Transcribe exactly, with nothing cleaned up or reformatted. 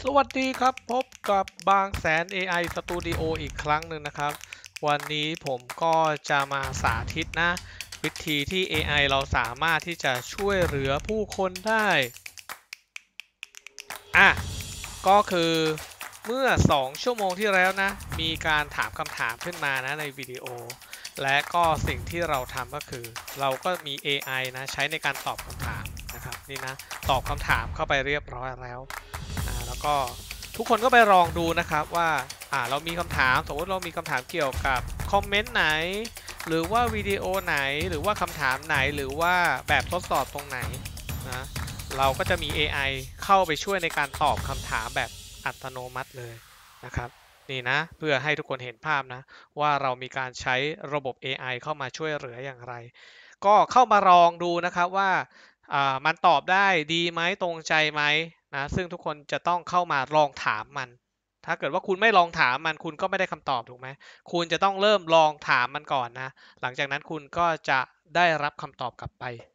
สวัสดีครับพบกับบางแสน เอ ไอ Studio อีกครั้งหนึ่งนะครับวันนี้ผมก็จะมาสาธิตนะวิธีที่ เอ ไอ เราสามารถที่จะช่วยเหลือผู้คนได้อ่ะก็คือเมื่อสองชั่วโมงที่แล้วนะมีการถามคำถามขึ้นมานะในวิดีโอและก็สิ่งที่เราทำก็คือเราก็มี เอ ไอ นะใช้ในการตอบคำถามนะครับนี่นะตอบคำถามเข้าไปเรียบร้อยแล้วอ่าแล้วก็ทุกคนก็ไปลองดูนะครับว่าอ่าเรามีคำถามสมมติเรามีคำถามเกี่ยวกับคอมเมนต์ไหนหรือว่าวิดีโอไหนหรือว่าคำถามไหนหรือว่าแบบทดสอบตรงไหนนะเราก็จะมี เอ ไอ เข้าไปช่วยในการตอบคำถามแบบอัตโนมัติเลยนะครับนี่นะเพื่อให้ทุกคนเห็นภาพนะว่าเรามีการใช้ระบบ เอ ไอ เข้ามาช่วยเหลืออย่างไรก็เข้ามาลองดูนะครับว่าอ่ามันตอบได้ดีไหมตรงใจไหมนะซึ่งทุกคนจะต้องเข้ามาลองถามมันถ้าเกิดว่าคุณไม่ลองถามมันคุณก็ไม่ได้คำตอบถูกไหมคุณจะต้องเริ่มลองถามมันก่อนนะหลังจากนั้นคุณก็จะได้รับคำตอบกลับไป